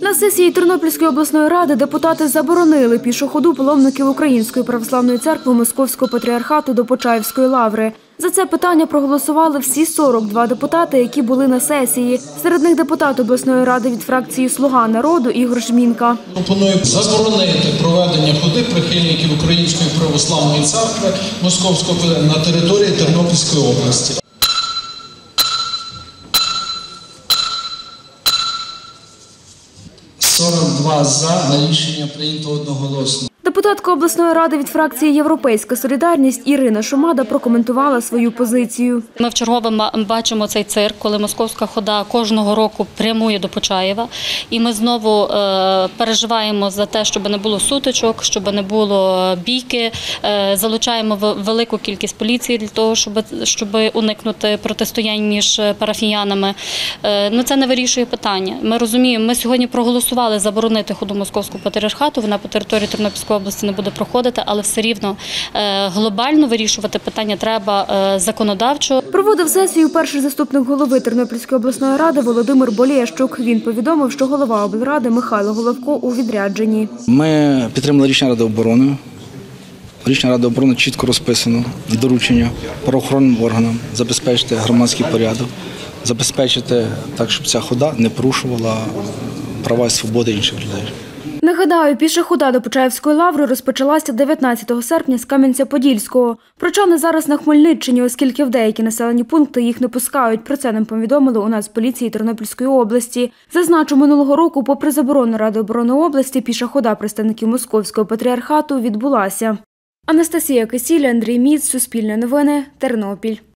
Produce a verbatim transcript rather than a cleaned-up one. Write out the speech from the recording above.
На сесії Тернопільської обласної ради депутати заборонили пішу ходу паломників Української православної церкви Московського патріархату до Почаївської лаври. За це питання проголосували всі сорок два депутати, які були на сесії. Серед них депутат обласної ради від фракції «Слуга народу» Ігор Жмінка. Пропоную заборонити проведення ходи прихильників Української православної церкви Московського на території Тернопільської області. сорок два за, на рішення прийнято одноголосно. Депутатка обласної ради від фракції «Європейська солідарність» Ірина Шумада прокоментувала свою позицію. Ми вчергове бачимо цей цирк, коли московська хода кожного року прямує до Почаєва. І ми знову е, переживаємо за те, щоб не було сутичок, щоб не було бійки. Е, залучаємо велику кількість поліції для того, щоб, щоб уникнути протистоянь між парафіянами. Е, ну, це не вирішує питання. Ми розуміємо, ми сьогодні проголосували заборонити ходу Московського патріархату, вона по території Тернопільської області не буде проходити, але все рівно глобально вирішувати питання треба законодавчо. Проводив сесію перший заступник голови Тернопільської обласної ради Володимир Болєщук. Він повідомив, що голова облради Михайло Головко у відрядженні. Ми підтримали рішення Ради оборони. Рішення Ради оборони чітко розписано доручення правоохоронним органам забезпечити громадський порядок, забезпечити так, щоб ця хода не порушувала права і свободи інших людей. Нагадаю, піша хода до Почаївської лаври розпочалася дев'ятнадцятого серпня з Кам'янця-Подільського. Прочани зараз на Хмельниччині, оскільки в деякі населені пункти їх не пускають. Про це нам повідомили у Нацполіції Тернопільської області. Зазначу, минулого року, попри заборону Ради оборони області, піша хода представників Московського патріархату відбулася. Анастасія Кисіль, Андрій Міц, Суспільне новини, Тернопіль.